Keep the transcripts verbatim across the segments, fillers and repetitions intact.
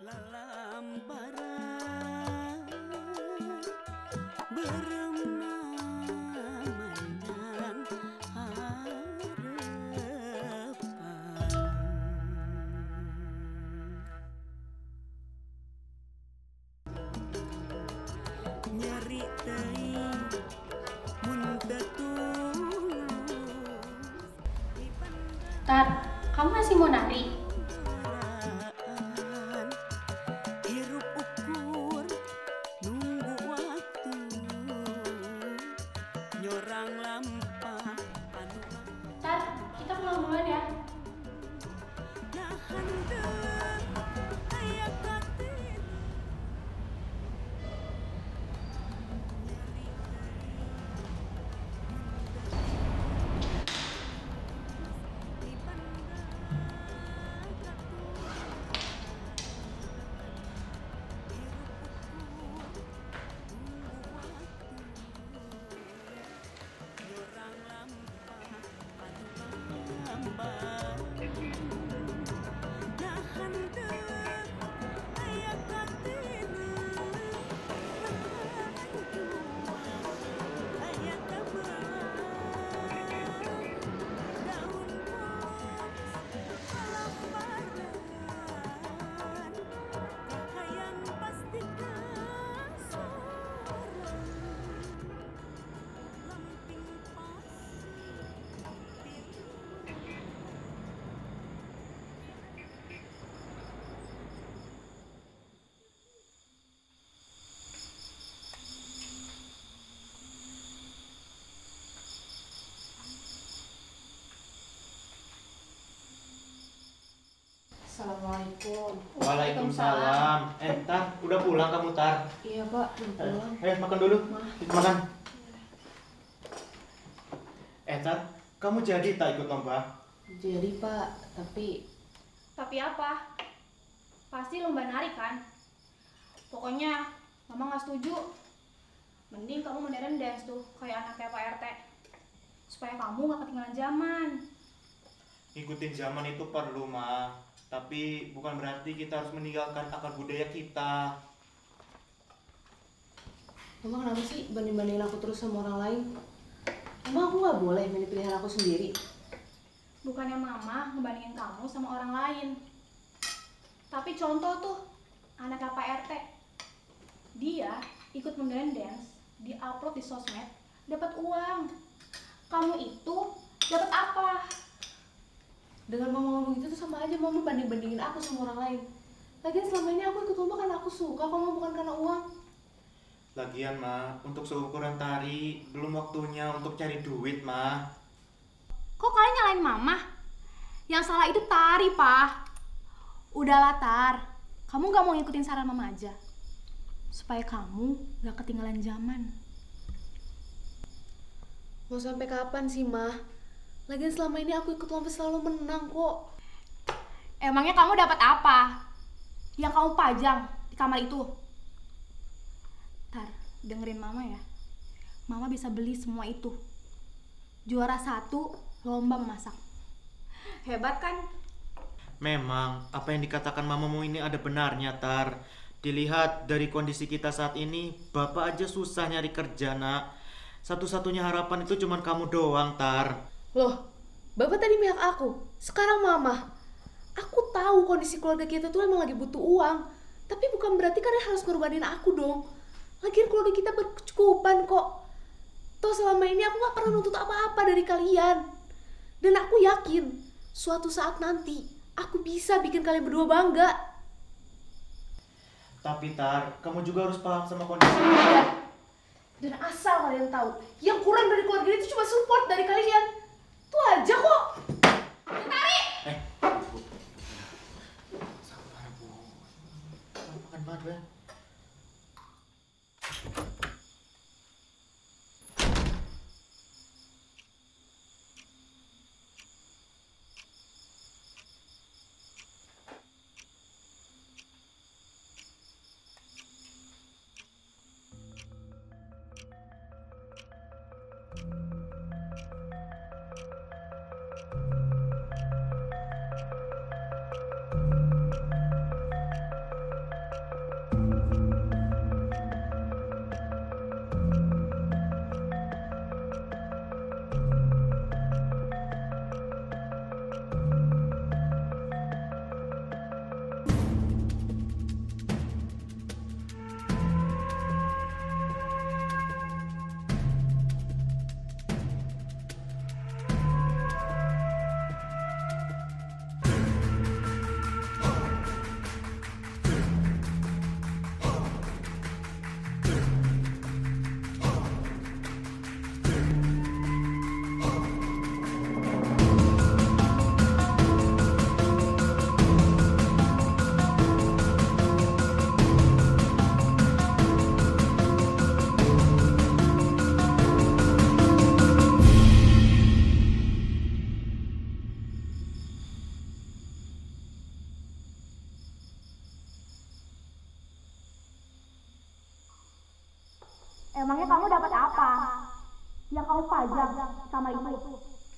Tar, kamu masih mau nari? Tar, kita pulang duluan ya. Assalamualaikum. Waalaikumsalam. Eh, Tar, udah pulang kamu, Tar? Iya, Pak, udah pulang. Eh, eh makan dulu. Ma. Makan. Eh, Tar, kamu jadi tak ikut lomba? Jadi, Pak, tapi... Tapi apa? Pasti lomba nari kan? Pokoknya Mama nggak setuju. Mending kamu modern dance tuh, kayak anaknya Pak R T. Supaya kamu nggak ketinggalan zaman. Ikutin zaman itu perlu, Ma. Tapi bukan berarti kita harus meninggalkan akar budaya kita. Mama kenapa sih banding-bandingin aku terus sama orang lain? Mama, aku nggak boleh milih pilihan aku sendiri. Bukannya Mama ngebandingin kamu sama orang lain. Tapi contoh tuh, anaknya Pak R T. Dia ikut modern dance, di-upload di sosmed, dapat uang. Kamu itu dapat apa? Dengan mama ngomong gitu tuh sama aja mama banding-bandingin aku sama orang lain. Lagian selama ini aku ikut lomba karena aku suka, kamu bukan karena uang. Lagian, Ma, untuk seukuran tari, belum waktunya untuk cari duit, Ma. Kok kalian nyalain Mama? Yang salah itu tari, Pak. Udahlah, Tar. Kamu gak mau ngikutin saran Mama aja. Supaya kamu gak ketinggalan zaman. Mau sampai kapan sih, Ma? Lagian selama ini aku ikut lomba selalu menang kok. Emangnya kamu dapat apa? Yang kamu pajang di kamar itu? Tar, dengerin Mama ya. Mama bisa beli semua itu. Juara satu lomba memasak. Hebat kan? Memang, apa yang dikatakan mamamu ini ada benarnya, Tar. Dilihat dari kondisi kita saat ini, Bapak aja susah nyari kerja, Nak. Satu-satunya harapan itu cuma kamu doang, Tar. Loh, Bapak tadi pihak aku, sekarang Mama. Aku tahu kondisi keluarga kita tuh emang lagi butuh uang. Tapi bukan berarti kalian harus ngorbanin aku dong. Lagian keluarga kita berkecukupan kok. Toh selama ini aku gak pernah nuntut apa-apa dari kalian. Dan aku yakin, suatu saat nanti, aku bisa bikin kalian berdua bangga. Tapi, Tar, kamu juga harus paham sama kondisi. Dan asal kalian tahu, yang kurang dari keluarga itu cuma support dari kalian. Itu aja kok. Tari! Eh, sabar, Bu. Makan banget, ya. Emangnya kamu dapat apa? Yang kamu pajak sama itu.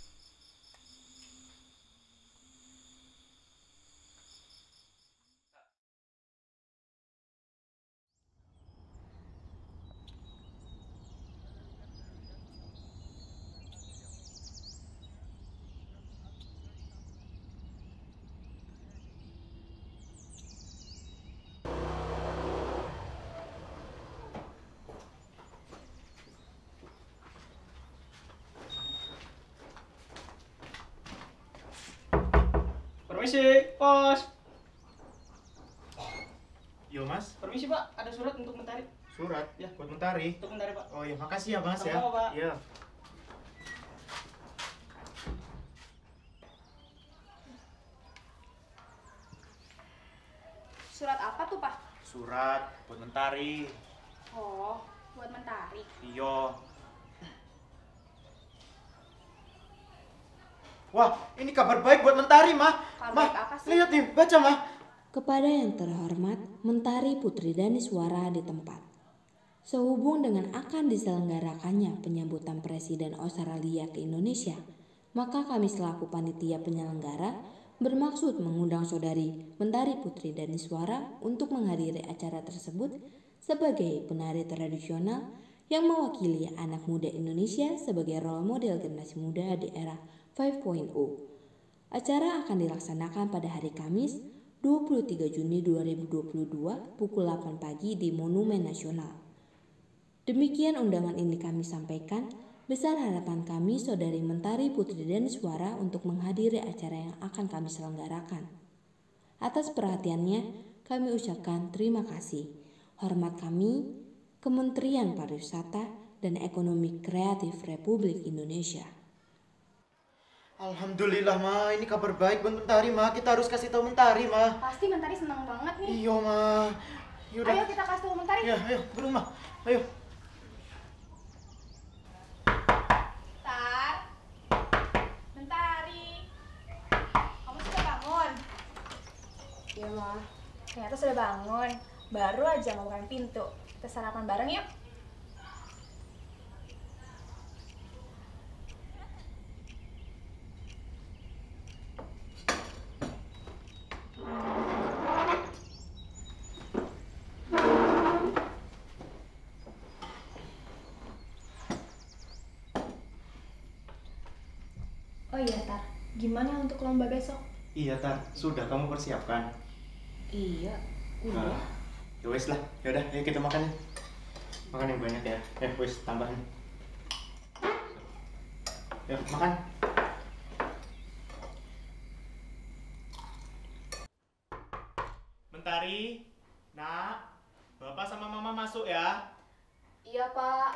Permisi, Bos. Yo mas, Permisi, Pak. Ada surat untuk Mentari. surat Ya. buat Mentari. Untuk Mentari, Pak. Oh iya, makasih ya mas ya. Sama-sama, Pak. Iya. Surat apa tuh, Pak? Surat buat Mentari. Oh, buat Mentari. Iya. Wah, ini kabar baik buat Mentari, Mah. Kabar Mah, baik apa sih? lihat nih, baca, Mah. Kepada yang terhormat Mentari Putri Daniswara di tempat. Sehubung dengan akan diselenggarakannya penyambutan Presiden Australia ke Indonesia, maka kami selaku panitia penyelenggara bermaksud mengundang saudari Mentari Putri Daniswara untuk menghadiri acara tersebut sebagai penari tradisional yang mewakili anak muda Indonesia sebagai role model generasi muda di era lima titik nol. Acara akan dilaksanakan pada hari Kamis dua puluh tiga Juni dua ribu dua puluh dua pukul delapan pagi di Monumen Nasional. Demikian undangan ini kami sampaikan. Besar harapan kami saudari Mentari Putri Daniswara untuk menghadiri acara yang akan kami selenggarakan. Atas perhatiannya kami ucapkan terima kasih. Hormat kami, Kementerian Pariwisata dan Ekonomi Kreatif Republik Indonesia. Alhamdulillah, Mah. Ini kabar baik buat Mentari, Mah. Kita harus kasih tahu Mentari, Mah. Pasti Mentari senang banget nih. Iya, Mah. Yaudah. Ayo kita kasih tahu Mentari. Ya, ayo, burung, Mah. Ayo. Tar. Mentari. Kamu sudah bangun? Iya, Ma. Ternyata sudah bangun. Baru aja mau bukain pintu. Kita sarapan bareng yuk. Oh iya, Tar. Gimana untuk lomba besok? Iya, Tar. Sudah kamu persiapkan. Iya, Nah, udah. ya wes lah. Yaudah, ayo kita makan ya. Makan yang banyak ya. Ya, wes, tambahin. Yuk, makan. Mentari, Nak, Bapak sama Mama masuk ya. Iya, Pak.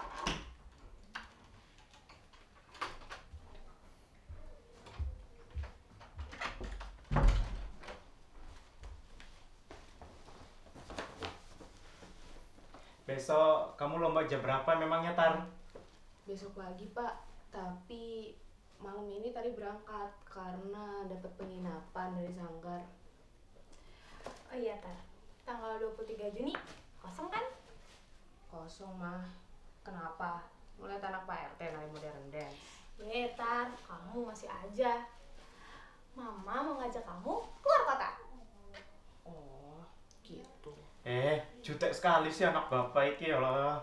Besok kamu lomba jam berapa memangnya, Tar? Besok lagi, Pak. Tapi malam ini tadi berangkat karena dapat penginapan dari Sanggar. Oh iya, Tar. Tanggal dua puluh tiga Juni kosong kan? Kosong, Mah. Kenapa? Melihat anak Pak R T nari modern dance. Eh, Tar, kamu masih aja. Mama mau ngajak kamu keluar kota. Oh, gitu. Eh, jutek sekali sih anak bapak iki ya Allah.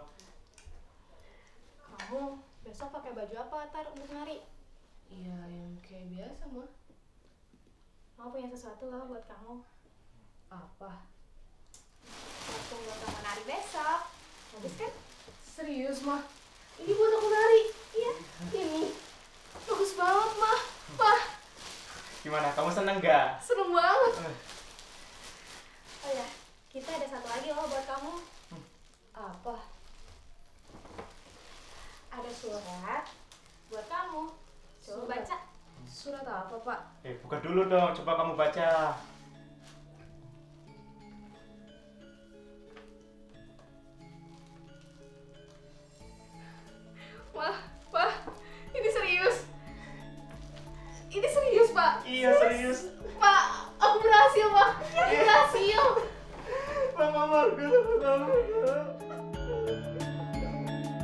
Kamu besok pakai baju apa, Tar, untuk nari? Iya, yang kayak biasa, Mah. Mau punya sesuatu loh buat kamu. Apa? Waktu buat kamu nari besok. Bagus kan? Serius, Mah? Ini buat aku nari? Iya. Ini? Bagus banget, Mah. Mah, Gimana? Kamu seneng gak? seneng banget. Oh ya, kita ada satu lagi loh buat kamu. Apa? Ada surat buat kamu. Coba Surat. baca. Surat apa, Pak? Eh, buka dulu dong, coba kamu baca. Wah, Pak, ini serius. Ini serius, Pak. Iya, serius. Pak, aku berhasil, Pak. Aku berhasil. Mama marga, mama marga.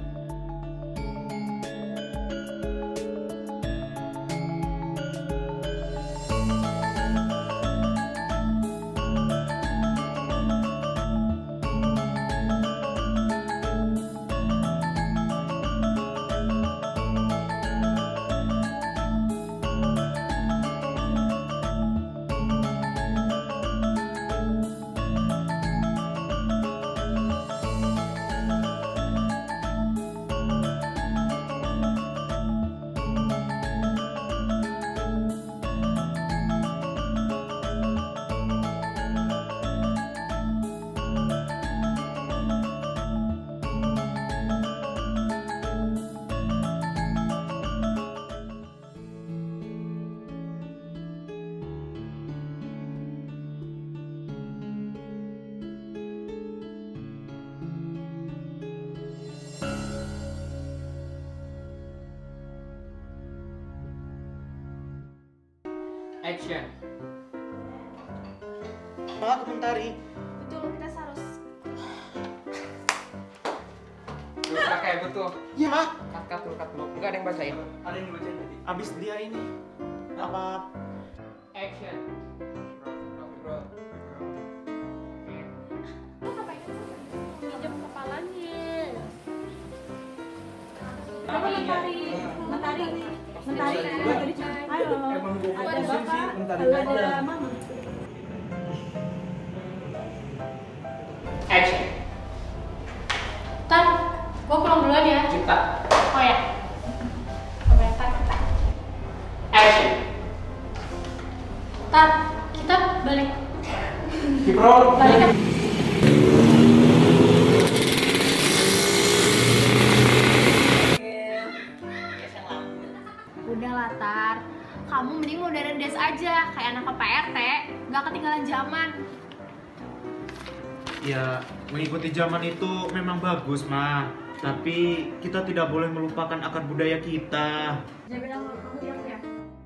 Action. Ma, komentari. Betul, kita harus Lu pakai betul. Iya, Ma. Cut cut dulu, cut dulu. Enggak ada yang bacain. Ada yang bacain tadi. Abis dia ini apa? Action. Pinjam kepalanya. Coba mentari, mentari, mentari, mentari. Halo, ada bapak, ada mama. Action. Tan, gua pulang duluan ya. Cipta. Oh ya. Oke, Tan, kita. Action. Tan, kita balik. Bro. Balik kan? Udah lah, Tar. Kamu mending modern dance aja, kayak anak P R T, nggak ketinggalan zaman. Ya, mengikuti zaman itu memang bagus, Ma. Tapi kita tidak boleh melupakan akar budaya kita. Jangan bilang kamu diam ya.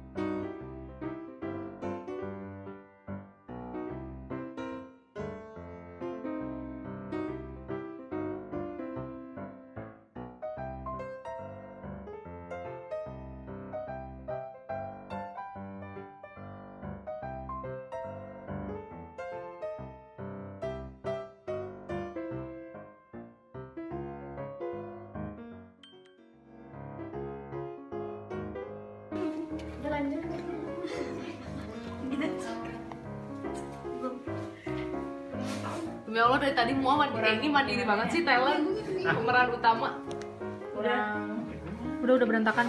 Jalan, jalan. Demi Allah dari tadi mau mandiri ini mandiri banget sih talent pemeran utama. Udah, udah, udah berantakan.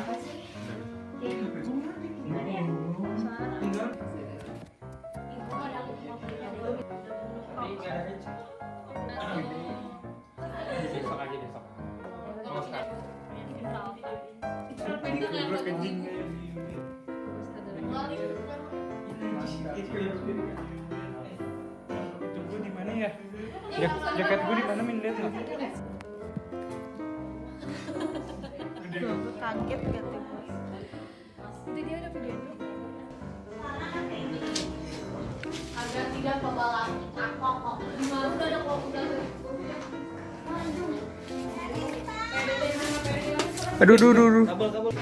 Besok aja besok. Itu gue di mana ya? Jak jaket gue di mana, Min? Lihat nggak? Kaget gak tuh? Jadi dia ada video itu. Ada tiga pembalap angkok kok. Di mana udah ada kok udah. Aduh, aduh, aduh, aduh. Kabel, kabel.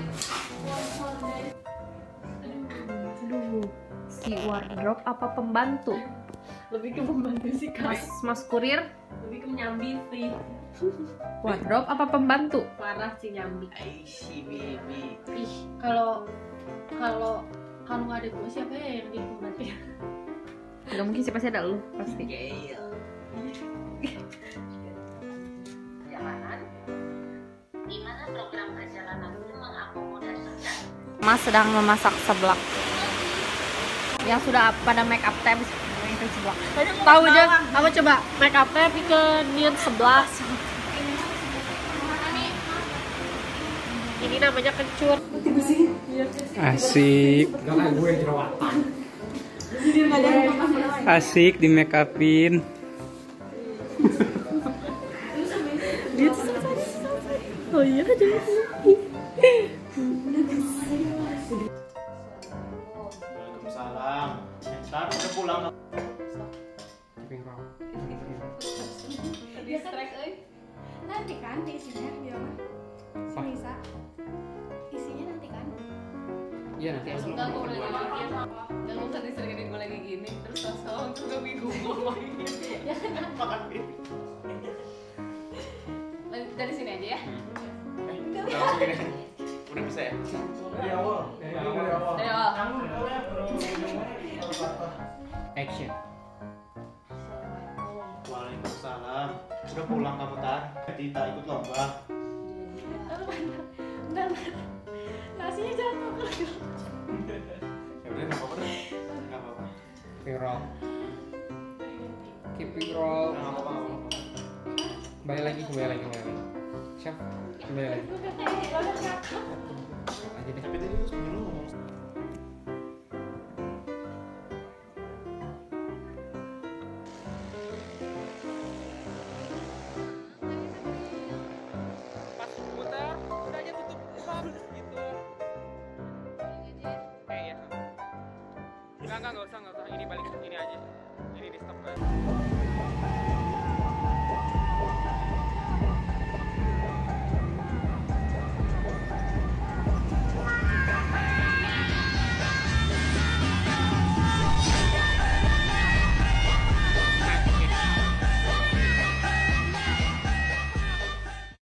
Aduh, si wardrobe apa pembantu? Lebih ke pembantu sih, Mas. Mas kurir lebih ke nyambi sih. Wardrobe apa pembantu? Parah sih nyambi. Si baby. Ih, kalau kalau kalau nggak ada gue siapa ya yang jadi pembantu? Gak mungkin sih, pasti ada lu pasti. Mas sedang memasak seblak. Yang sudah pada make up tab itu seblak. Tahu aja, apa coba make up tab ke niat sebelas. Ini namanya kencur. Asik. Asik di make upin. Oh iya jadi. Waalaikumsalam. Ntar udah pulang. Nanti kan isinya dia mah. Si Nisa. Isinya nanti kan. Iya nanti. Enggak, gue lagi gini. Enggak, gue tadi sering gue lagi gini. Terus pas juga bingung ngomongin. Ya kan? Makan baby. Dari sini aja ya. Udah langsung gini. Udah bisa ya? Dari awal. Dari awal. Action. Waalaikumsalam. Udah pulang kamu, Tar? Jadi tak ikut lomba. Bentar, nasinya jatuh kalau Ya udah, nggak apa-apa deh. Nggak apa-apa. Keep roll. Keep it roll. Nggak apa-apa, nggak apa-apa. Kembali lagi, kembali lagi, kembali lagi. Siap. Kembali lagi. Aja deh. Tapi tadi lu sebelum lu ngomong. Pas putar, udah aja tutup. Gitu. Oke ya. enggak, enggak usah, enggak usah. Ini balik, ini aja. Ini di stop kan.